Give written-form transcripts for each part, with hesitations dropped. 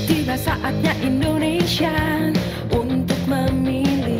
Tiba saatnya Indonesia untuk memilih.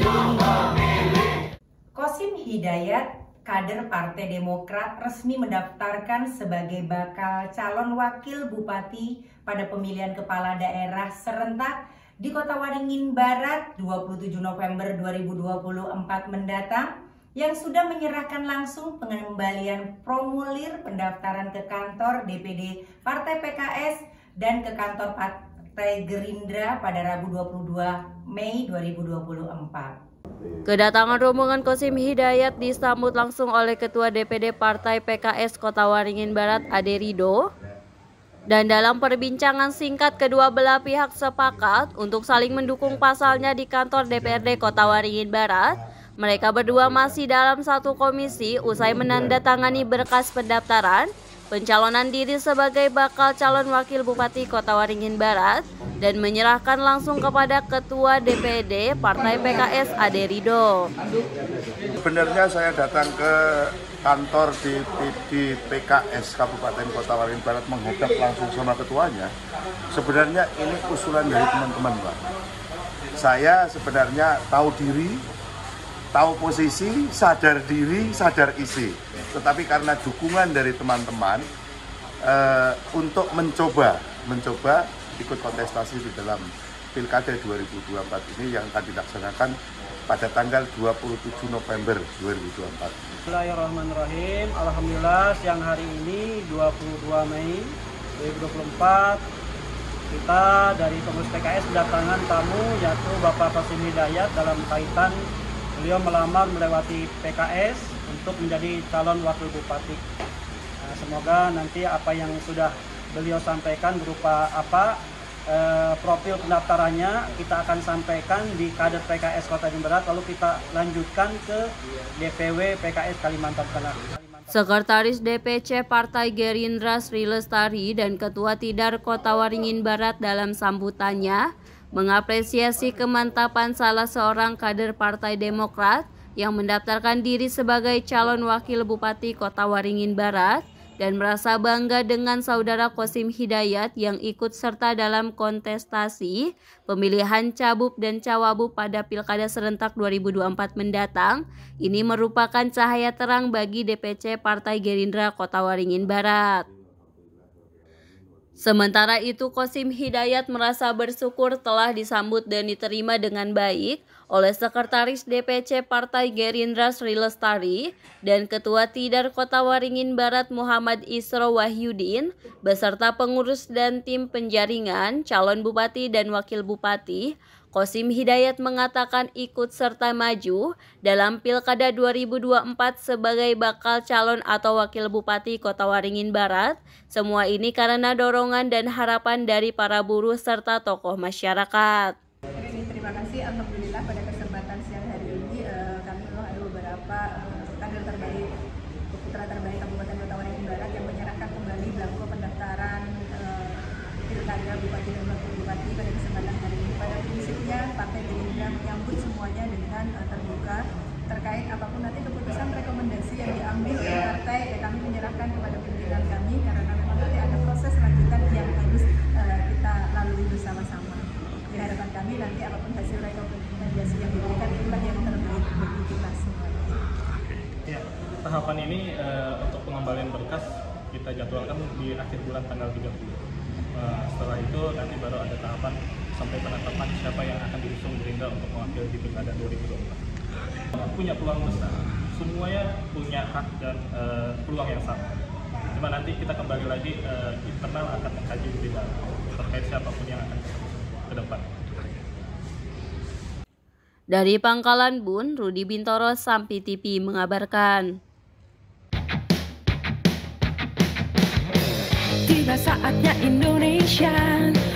Kosim Hidayat, kader Partai Demokrat, resmi mendaftarkan sebagai bakal calon wakil bupati pada pemilihan kepala daerah serentak di Kota Waringin Barat 27 November 2024 mendatang, yang sudah menyerahkan langsung pengembalian formulir pendaftaran ke kantor DPD Partai PKS dan ke kantor Partai Gerindra pada Rabu 22 Mei 2024. Kedatangan rombongan Kosim Hidayat disambut langsung oleh Ketua DPD Partai PKS Kota Waringin Barat Ade Ridho. Dan dalam perbincangan singkat, kedua belah pihak sepakat untuk saling mendukung pasalnya di kantor DPRD Kota Waringin Barat. Mereka berdua masih dalam satu komisi usai menandatangani berkas pendaftaran pencalonan diri sebagai bakal calon wakil bupati Kota Waringin Barat dan menyerahkan langsung kepada Ketua DPD Partai PKS Ade Ridho. Sebenarnya saya datang ke kantor di PKS Kabupaten Kota Waringin Barat menghadap langsung sama ketuanya. Sebenarnya ini usulan dari teman-teman, Pak. Saya sebenarnya tahu diri, tahu posisi, sadar diri, sadar isi. Tetapi karena dukungan dari teman-teman untuk mencoba ikut kontestasi di dalam Pilkada 2024 ini yang akan dilaksanakan pada tanggal 27 November 2024. Bismillahirrahmanirrahim. Alhamdulillah siang hari ini 22 Mei 2024 kita dari pengurus PKS kedatangan tamu yaitu Bapak Kosim Hidayat dalam kaitan beliau melamar melewati PKS untuk menjadi calon wakil bupati. Nah, semoga nanti apa yang sudah beliau sampaikan berupa profil pendaftarannya kita akan sampaikan di kader PKS Kota Waringin Barat, lalu kita lanjutkan ke DPW PKS Kalimantan Tengah. Sekretaris DPC Partai Gerindra Sri Lestari dan Ketua Tidar Kota Waringin Barat dalam sambutannya mengapresiasi kemantapan salah seorang kader Partai Demokrat yang mendaftarkan diri sebagai calon wakil bupati Kota Waringin Barat dan merasa bangga dengan saudara Kosim Hidayat yang ikut serta dalam kontestasi pemilihan Cabup dan Cawabup pada Pilkada Serentak 2024 mendatang. Ini merupakan cahaya terang bagi DPC Partai Gerindra Kota Waringin Barat. Sementara itu, Kosim Hidayat merasa bersyukur telah disambut dan diterima dengan baik oleh Sekretaris DPC Partai Gerindra Sri Lestari dan Ketua Tidar Kota Waringin Barat Muhammad Isro Wahyudin beserta pengurus dan tim penjaringan, calon bupati dan wakil bupati. Kosim Hidayat mengatakan ikut serta maju dalam Pilkada 2024 sebagai bakal calon atau wakil bupati Kota Waringin Barat. Semua ini karena dorongan dan harapan dari para buruh serta tokoh masyarakat. Terima kasih, alhamdulillah pada kesempatan siang hari ini kami ada beberapa kader terbaik, putra terbaik Kabupaten Kota Waringin Barat yang menyerahkan kembali belangko pendaftaran Pilkada Bupati dan Wakil Bupati pada kesempatan hari ini. Pada prinsipnya Partai Gerindra menyambut semuanya dengan terbuka terkait apapun nanti keputusan rekomendasi yang diambil oleh partai. Kami menyerahkan kepada pimpinan kami karena memang nanti ada proses lanjutan yang harus kita lalui bersama-sama. Di hadapan kami nanti apapun hasil rekomendasi yang diberikan itulah yang terbaik bagi kita semua. Ya, tahapan ini untuk pengembalian berkas kita jadwalkan di akhir bulan tanggal 30. Setelah itu nanti baru ada tahapan sampai penetapan siapa yang akan diusung Gerindra untuk mewakili di Pilkada 2024. Punya peluang besar, semuanya punya hak dan peluang yang sama. Cuma nanti kita kembali lagi internal akan mengkaji lebih dalam terkait siapapun yang akan ke depan. Dari Pangkalan Bun, Rudi Bintoro, Sampi TV mengabarkan. Tiba saatnya Indonesia